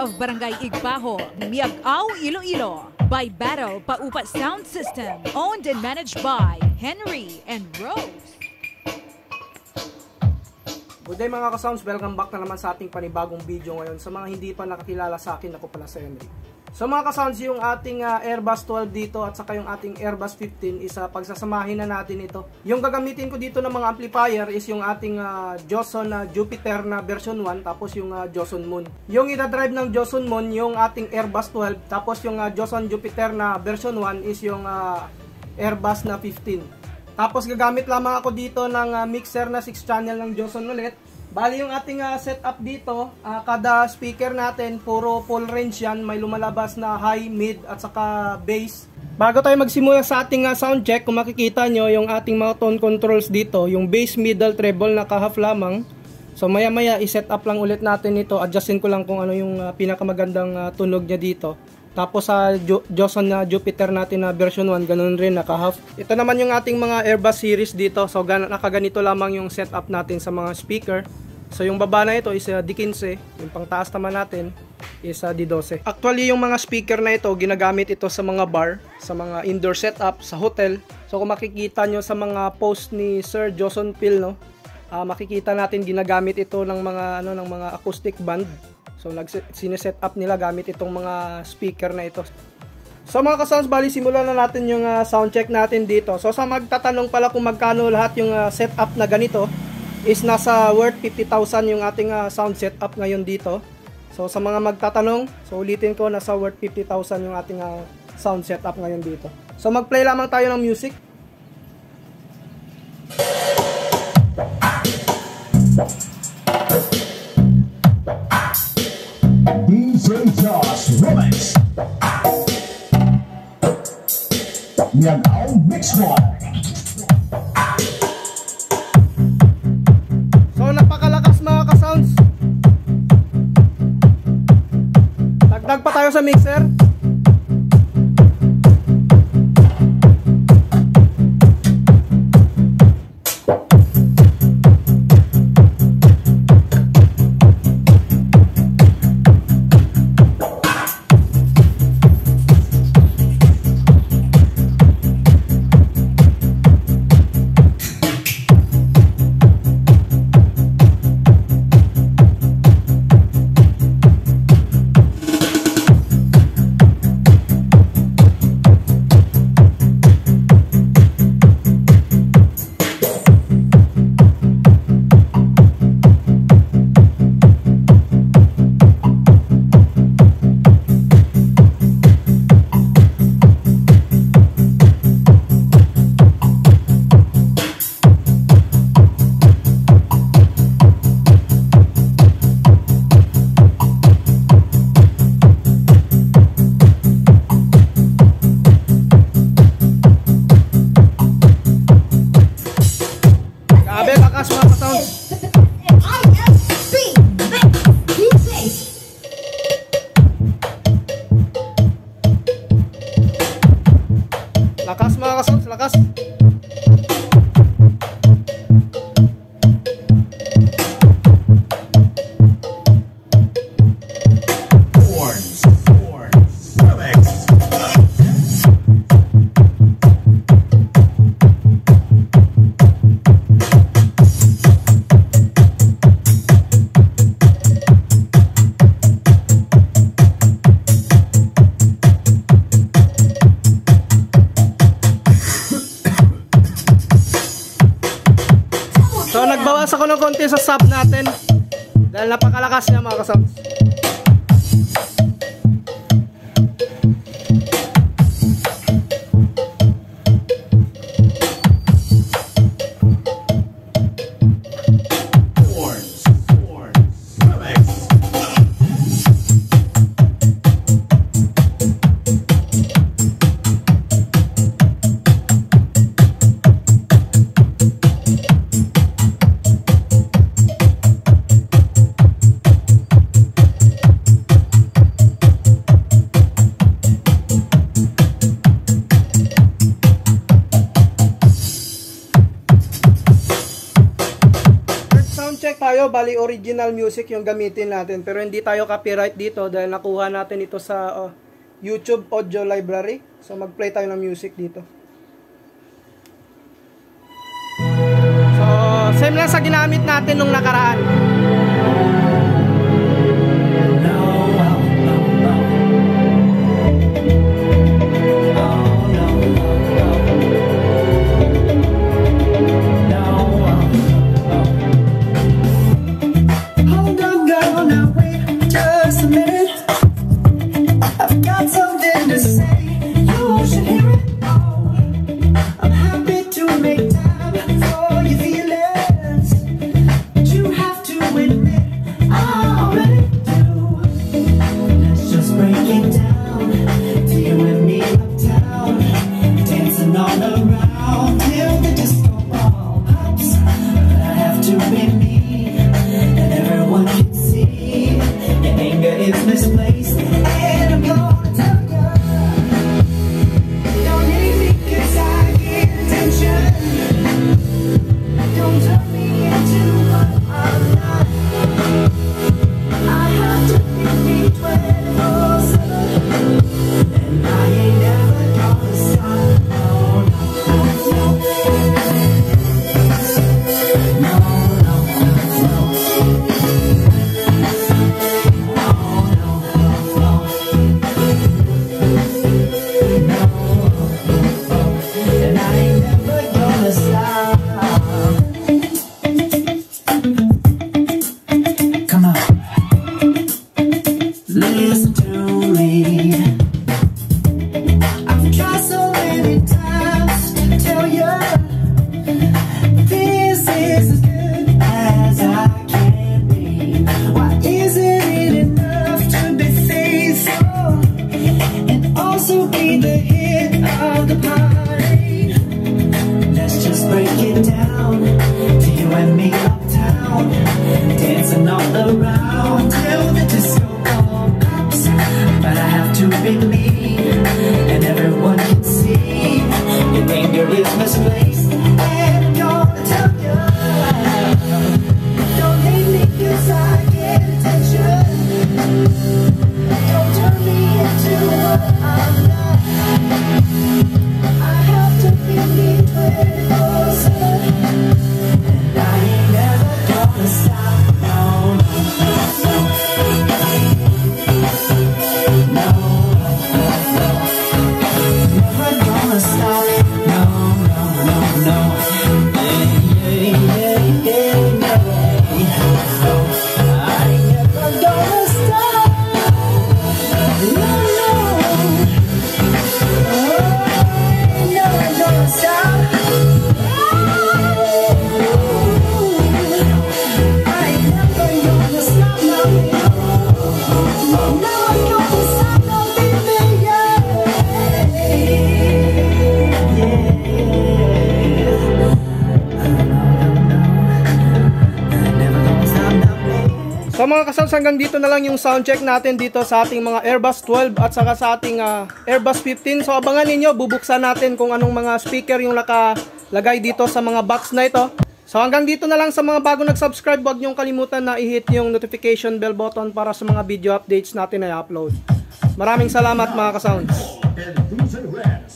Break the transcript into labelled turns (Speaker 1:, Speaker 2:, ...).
Speaker 1: of Barangay Igbaho, Miag-Aw, Iloilo. By Battle Paupa Sound System. Owned and managed by Henry and Rose.
Speaker 2: Good day mga ka-sounds, welcome back na naman sa ating panibagong video ngayon. Sa mga hindi pa nakakilala sa akin, ako pala si Henry. So mga ka-sounds, yung ating Airbus 12 dito at saka yung ating Airbus 15 is pagsasamahin na natin ito. Yung gagamitin ko dito ng mga amplifier is yung ating Joson Jupiter na version 1 tapos yung Joson Moon. Yung ida-drive ng Joson Moon yung ating Airbus 12 tapos yung Joson Jupiter na version 1 is yung Airbus na 15. Tapos gagamit lamang ako dito ng mixer na 6 channel ng Joson ulit. Bali yung ating setup dito, kada speaker natin puro full range yan, may lumalabas na high, mid at saka bass. Bago tayo magsimula sa ating sound check, kung makikita nyo yung ating mga tone controls dito, yung bass, middle, treble naka-half lamang. So maya maya i-set up lang ulit natin ito, adjustin ko lang kung ano yung pinakamagandang tunog niya dito. Tapos sa Joson na Jupiter natin na version 1, ganun rin, naka-half. Ito naman yung ating mga Airbus series dito. So nakaganito lamang yung setup natin sa mga speaker. So yung baba na ito is D15, yung pangtaas naman natin is D12. Actually yung mga speaker na ito, ginagamit ito sa mga bar, sa mga indoor setup, sa hotel. So kung makikita nyo sa mga post ni Sir Joson Phil, no, makikita natin ginagamit ito ng mga ng mga acoustic band. So sineset up nila gamit itong mga speaker na ito. So mga ka-sounds, bali simulan na natin yung sound check natin dito. So sa magtatanong pala kung magkano lahat yung setup na ganito, is nasa worth 50,000 yung ating sound setup ngayon dito. So sa mga magtatanong, so ulitin ko, nasa worth 50,000 yung ating sound setup ngayon dito. So mag-play lamang tayo ng music.
Speaker 3: DJ Josh Remix. Miag-Aw Mix 1.
Speaker 2: So napakalakas mga ka-sounds. Dagdag pa tayo sa mixer. Lakas mga ka-sounds, lakas. So nagbawas ako ng konti sa sub natin dahil napakalakas niya mga ka-sounds. check tayo, bali original music yung gamitin natin. Pero hindi tayo copyright dito dahil nakuha natin ito sa YouTube Audio Library. So mag-play tayo ng music dito. So same lang sa ginamit natin nung nakaraan. So mga kasams, hanggang dito na lang yung sound check natin dito sa ating mga Airbus 12 at saka sa ating Airbus 15. So abangan ninyo, bubuksan natin kung anong mga speaker yung nakalagay dito sa mga box na ito. So hanggang dito na lang. Sa mga bago nag-subscribe, huwag nyong kalimutan na i-hit yung notification bell button para sa mga video updates natin na i-upload. Maraming salamat mga kasounds.